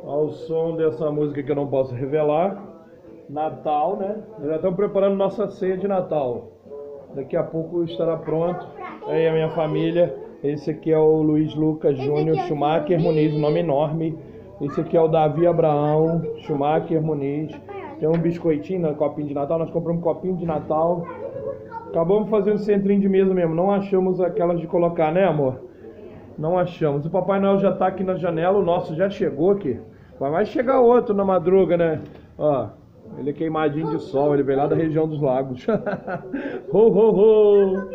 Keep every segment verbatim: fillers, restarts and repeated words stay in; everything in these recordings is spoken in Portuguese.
Ao som dessa música que eu não posso revelar. Natal, né? Já estamos preparando nossa ceia de Natal. Daqui a pouco estará pronto. Aí a minha família. Esse aqui é o Luiz Lucas Júnior Schumacher Muniz, um nome enorme. Esse aqui é o Davi Abraão Schumacher Muniz. Tem um biscoitinho, um copinho de Natal. Nós compramos um copinho de Natal. Acabamos fazendo um centrinho de mesa mesmo. Não achamos aquelas de colocar, né, amor? Não achamos. O Papai Noel já está aqui na janela. O nosso já chegou aqui. Vai chegar outro na madruga, né? Ó, ele é queimadinho de sol. Ele veio lá da região dos lagos. Ho, ho, ho!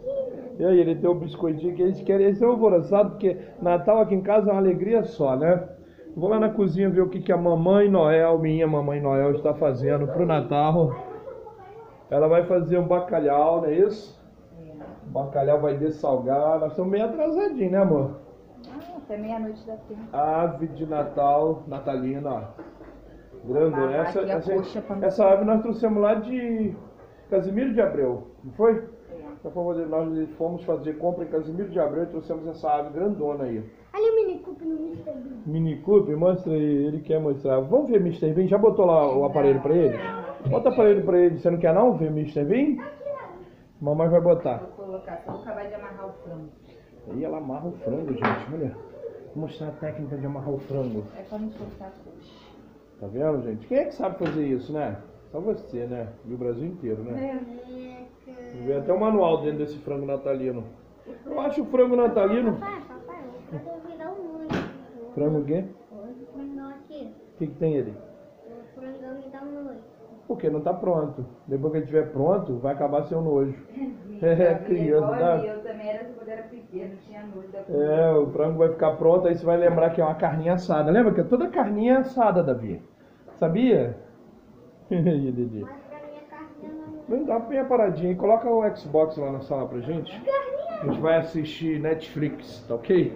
E aí, ele tem um biscoitinho que eles querem. Esse é alvoroçado, porque Natal aqui em casa é uma alegria só, né? Vou lá na cozinha ver o que, que a Mamãe Noel, minha Mamãe Noel, está fazendo pro Natal. Ela vai fazer um bacalhau, não é isso? O bacalhau vai dessalgar. Nós estamos meio atrasadinhos, né, amor? Ah, até meia-noite da tarde. Ave de Natal, natalina, ó. Grande. Essa, essa, essa ave nós trouxemos lá de Casimiro de Abreu, não foi? Por favor, nós fomos fazer compra em Casimiro de Abreu e trouxemos essa ave grandona aí. Olha o Mini Cooper no mister Bean. Mini Cooper? Mostra aí, ele quer mostrar. Vamos ver mister Bean? Já botou lá o aparelho pra ele? Bota o aparelho pra ele. Você não quer não ver mister Bean? Mamãe vai botar. Vou colocar, só acabar de amarrar o frango. Aí ela amarra o frango, gente, olha. Vou mostrar a técnica de amarrar o frango. É pra não soltar a coxa. Tá vendo, gente? Quem é que sabe fazer isso, né? Só você, né? E o Brasil inteiro, né? Vê até o manual dentro desse frango natalino. Eu acho o frango natalino... Papai, papai, eu vou virar um noite. Frango o quê? O frangão aqui. O que que tem ele? O frangão me dá um noite. Porque não tá pronto. Depois que ele estiver pronto, vai acabar sendo nojo. É, criança, tá? Eu também era quando era pequeno, tinha nojo da É, o frango vai ficar pronto, aí você vai lembrar que é uma carninha assada. Lembra que toda carninha é assada, Davi? Sabia? E Didi? Mas pra minha carninha não. Vem dar uma paradinha e coloca o Xbox lá na sala pra gente. A gente vai assistir Netflix, tá ok?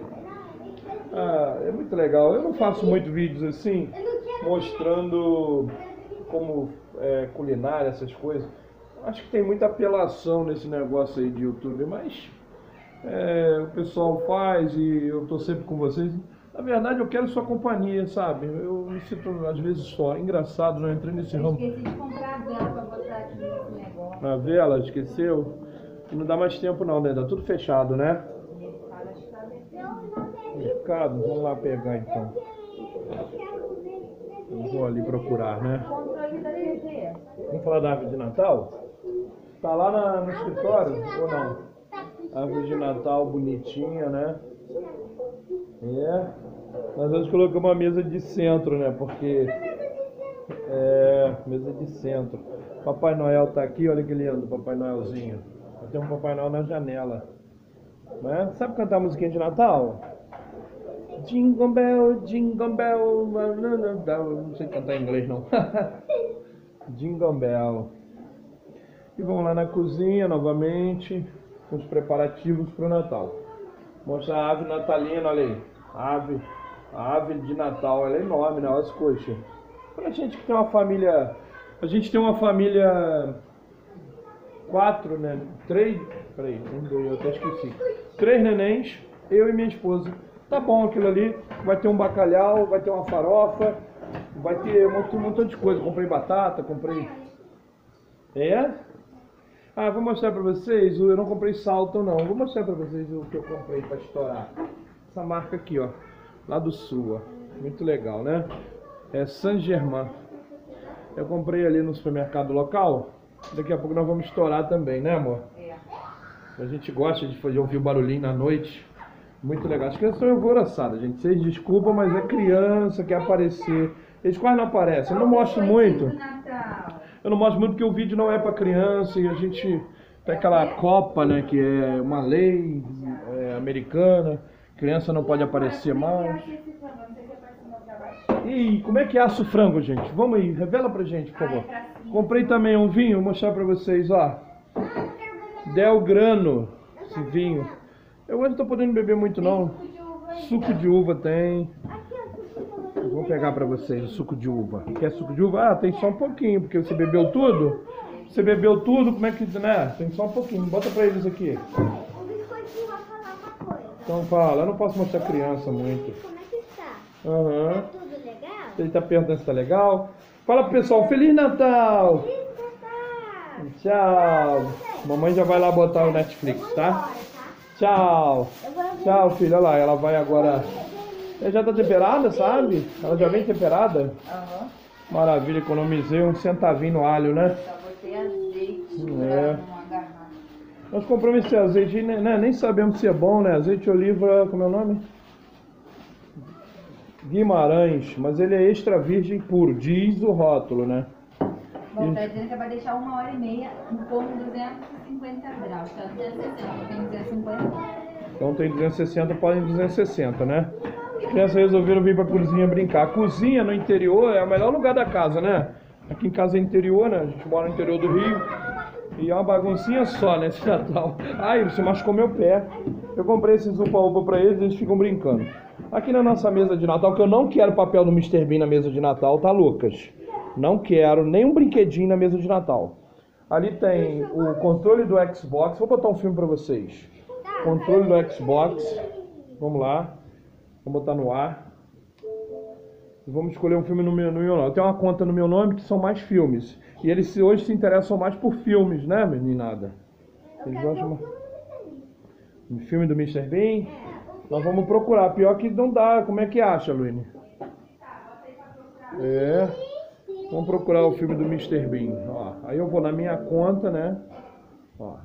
Ah, é muito legal. Eu não faço muito vídeos assim, mostrando como é, culinária, essas coisas. Acho que tem muita apelação nesse negócio aí de YouTube, mas é, o pessoal faz e eu tô sempre com vocês. Na verdade, eu quero sua companhia, sabe? Eu me sinto, às vezes, só. Engraçado, não entrei nesse Eu ramo. esqueci de comprar a vela pra botar aqui nesse negócio. A vela, esqueceu? E não dá mais tempo não, né? Tá tudo fechado, né? Mercado, acho que tá dentro. Mercado? Vamos lá pegar, então. Eu vou ali procurar, né? Controle da T V. Vamos falar da árvore de Natal? Tá lá na, no escritório ou não? Árvore de Natal bonitinha, né? É. Nós vamos colocar uma mesa de centro, né? Porque... É... Mesa de centro. Papai Noel tá aqui, olha que lindo, Papai Noelzinho. Tem um Papai Noel na janela. Né? Sabe cantar a musiquinha de Natal? Jingle Bell, Jingle Bell... Não sei cantar em inglês, não. Jingle Bell. E vamos lá na cozinha novamente, com os preparativos para o Natal. Mostra a ave natalina, olha aí. A ave, a ave de Natal, ela é enorme, né? Olha as coxas. Pra gente que tem uma família... A gente tem uma família... Quatro, né? Três... Peraí, um, dois, eu até esqueci. Três nenéns, eu e minha esposa. Tá bom aquilo ali. Vai ter um bacalhau, vai ter uma farofa, vai ter um montão, um montão de coisa. Comprei batata, comprei... É? Ah, vou mostrar pra vocês, eu não comprei salto não, vou mostrar pra vocês o que eu comprei pra estourar. Essa marca aqui, ó, lá do sul, ó, muito legal, né? É Saint Germain. Eu comprei ali no supermercado local, daqui a pouco nós vamos estourar também, né, amor? É. A gente gosta de fazer, ouvir o barulhinho na noite, muito legal. As crianças são alvoroçadas, gente, vocês desculpam, mas é criança, quer aparecer. Eles quase não aparecem, eu não mostro muito. Eu não mostro muito porque o vídeo não é para criança e a gente tem aquela Copa, né, que é uma lei é, americana, criança não pode aparecer mais. E como é que assa o frango, gente? Vamos aí, revela pra gente, por favor. Comprei também um vinho, vou mostrar pra vocês, ó. Del Grano, esse vinho. Eu hoje não tô podendo beber muito não. Suco de uva tem. Vou pegar pra vocês o suco de uva. Quer suco de uva? Ah, tem só um pouquinho, porque você bebeu tudo. Você bebeu tudo, como é que... né? Tem só um pouquinho. Bota pra eles aqui. O biscoitinho vai falar uma coisa. Então fala, eu não posso mostrar criança muito. Como é que tá? Aham. Tá tudo legal? legal? Ele tá perguntando se tá legal. Fala pro pessoal, Feliz Natal! Feliz Natal! Tchau! Mamãe já vai lá botar o Netflix, tá? Tchau! Tchau, filha. Olha lá, ela vai agora. Ela já tá temperada, sabe? Ela já vem temperada? Aham. Maravilha, economizei um centavinho no alho, né? Só botei azeite É. pra não agarrar. Nós compramos esse azeite, né? Nem sabemos se é bom, né? Azeite de oliva, como é o nome? Guimarães, mas ele é extra virgem puro, diz o rótulo, né? Bom, tá dizendo que é pra deixar uma hora e meia no forno duzentos e cinquenta graus. Tá duzentos e sessenta, tem duzentos e cinquenta. Então tem duzentos e sessenta, podem duzentos e sessenta, né? As crianças resolveram vir pra cozinha brincar. A cozinha no interior é o melhor lugar da casa, né? Aqui em casa é interior, né? A gente mora no interior do Rio. E é uma baguncinha só, né? Esse Natal. Ai, você machucou meu pé. Eu comprei esses upa-upa pra eles e eles ficam brincando. Aqui na nossa mesa de Natal, que eu não quero papel do mister Bean na mesa de Natal, tá, Lucas? Não quero nenhum brinquedinho na mesa de Natal. Ali tem o controle do Xbox. Vou botar um filme pra vocês. Controle do Xbox. Vamos lá. Vamos botar no ar. E vamos escolher um filme no meu, no meu nome. Eu tenho uma conta no meu nome que são mais filmes. E eles se- hoje se interessam mais por filmes, né, meninada? Eles gostam mais. Um filme do mister Bean? Nós vamos procurar. Pior que não dá. Como é que acha, Luíne? É. Vamos procurar o filme do mister Bean. Ó, aí eu vou na minha conta, né? Ó.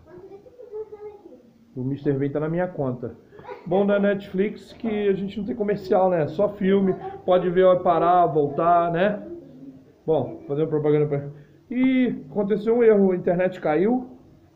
O mister Bean tá na minha conta. Bom da Netflix que a gente não tem comercial, né? Só filme. Pode ver, vai parar, voltar, né? Bom, fazendo propaganda pra... Ih, aconteceu um erro. A internet caiu.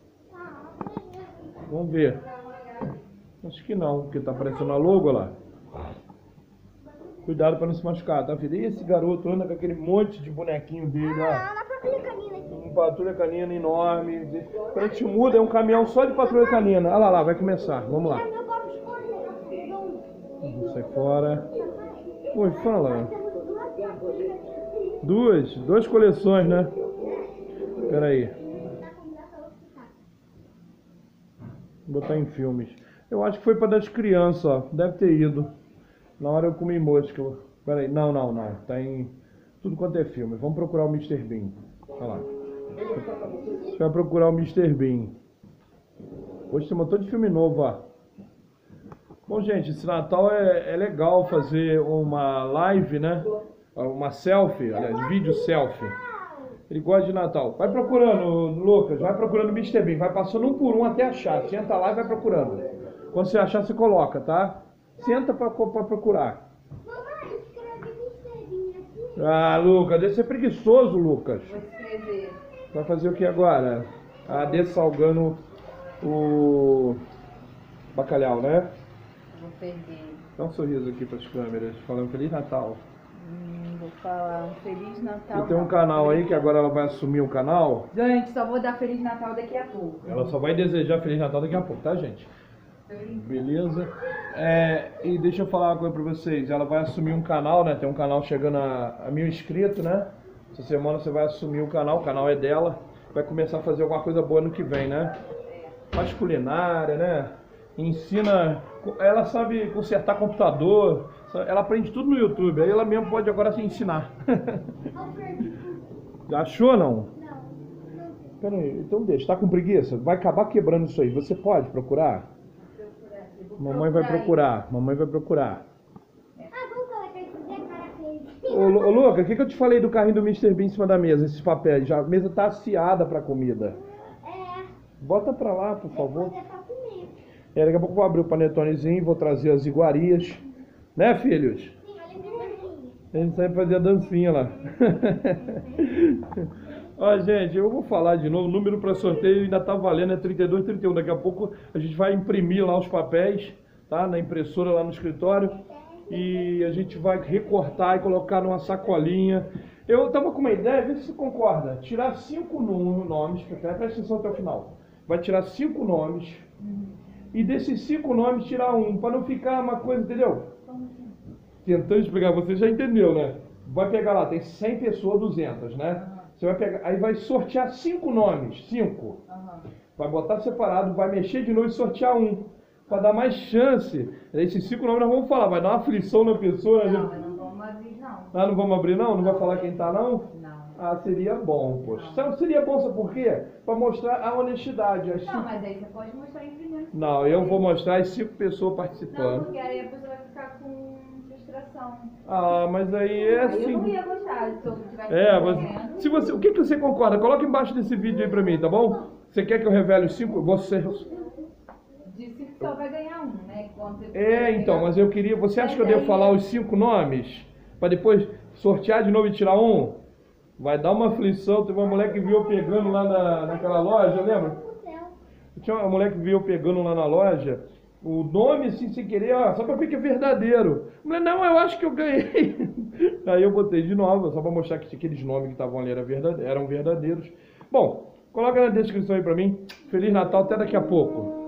Vamos ver. Acho que não, porque tá aparecendo a logo lá. Cuidado pra não se machucar, tá, filho? E esse garoto anda com aquele monte de bonequinho dele, ó. Ah, na patrulha canina aqui. Um patrulha canina enorme. Quando a gente muda, é um caminhão só de patrulha canina. Olha lá, lá, vai começar. Vamos lá. Meu copo esconde. Vamos sair fora. Oi, fala. Duas, duas coleções, né? Pera aí. Vou botar em filmes. Eu acho que foi pra das crianças, ó. Deve ter ido. Na hora eu comi mosca. Pera aí. Não, não, não. Tá em tudo quanto é filme. Vamos procurar o mister Bean. Olha lá. Você vai procurar o mister Bean. Hoje tem um montão de filme novo, ó. Bom, gente, esse Natal é, é legal fazer uma live, né? Uma selfie, aliás, vídeo selfie. Ele gosta de Natal. Vai procurando, Lucas, vai procurando o mister Bean. Vai passando um por um até achar. Senta lá e vai procurando. Quando você achar, você coloca, tá? Senta pra, pra procurar. Mamãe, escreve mister Bean aqui. Ah, Lucas, deve ser preguiçoso, Lucas. Vou escrever. Vai fazer o que agora? Ah, dessalgando o bacalhau, né? Vou perder. Dá um sorriso aqui para as câmeras, falando Feliz Natal. Hum, vou falar um Feliz Natal. E tem um canal aí que agora ela vai assumir o canal. Gente, só vou dar Feliz Natal daqui a pouco. Ela só vai desejar Feliz Natal daqui a pouco, tá, gente? Beleza? É, e deixa eu falar uma coisa pra vocês. Ela vai assumir um canal, né? Tem um canal chegando a, a mil inscritos, né? Essa semana você vai assumir o canal, o canal é dela. Vai começar a fazer alguma coisa boa no que vem, né? Faz culinária, né? Ensina... Ela sabe consertar computador. Ela aprende tudo no YouTube. Aí ela mesmo pode agora se ensinar. Achou, não? Pera aí, então deixa. Tá com preguiça? Vai acabar quebrando isso aí. Você pode procurar? Mamãe vai procurar. Mamãe vai procurar. Ah, vamos colocar isso aqui, a cara fez. Ô, Lu- ô Luca, o que, que eu te falei do carrinho do mister Bean em cima da mesa? Esses papéis. Já, a mesa tá aciada pra comida. É, Bota pra lá, por favor. depois é pra comer. É, daqui a pouco eu vou abrir o panetonezinho, vou trazer as iguarias. Né, filhos? Sim, olha esse bolinho. A gente sai fazer a dancinha lá. Ó, gente, eu vou falar de novo. O número para sorteio ainda tá valendo, é trinta e dois, trinta e um. Daqui a pouco a gente vai imprimir lá os papéis, tá? Na impressora lá no escritório. E a gente vai recortar e colocar numa sacolinha. Eu tava com uma ideia, vê se você concorda. Tirar cinco nu- nomes, presta atenção até o final. Vai tirar cinco nomes. E desses cinco nomes, tirar um, para não ficar uma coisa, entendeu? Tentando explicar, você já entendeu, né? Vai pegar lá, tem cem pessoas, duzentas, né? Você vai pegar, aí vai sortear cinco nomes, cinco. Aham. Vai botar separado, vai mexer de novo e sortear um. Para dar mais chance. Esses cinco nomes nós vamos falar, vai dar uma aflição na pessoa. Não, né? mas não vamos vamos abrir, não. Ah, não vamos abrir não? Não vai falar quem tá não? Não. Ah, seria bom, poxa. Não. Sabe, seria bom, sabe por quê? Pra mostrar a honestidade. As Não, cinco- mas aí você pode mostrar em primeiro. Não, eu vou mostrar as cinco pessoas Não, participando. porque aí a pessoa vai ficar com frustração. Ah, mas aí é Aí eu não assim. ia gostar se eu tivesse É, ganhando. você, se você, o que, que você concorda? Coloca embaixo desse vídeo aí pra mim, tá bom? Você quer que eu revele os cinco? Você. Disse que só vai ganhar um, né? Quando você É, então, mas eu queria. Você acha que eu devo falar os cinco nomes? Pra depois sortear de novo e tirar um? Vai dar uma aflição. Teve uma mulher que viu eu pegando lá na, naquela loja, lembra? No céu. Tinha uma mulher que viu eu pegando lá na loja. O nome, assim, sem querer, ó, só pra ver que é verdadeiro. A mulher, não, eu acho que eu ganhei. Aí eu botei de novo, só pra mostrar que aqueles nomes que estavam ali eram verdadeiros. Eram verdadeiros. Bom, coloca na descrição aí pra mim. Feliz Natal, até daqui a pouco.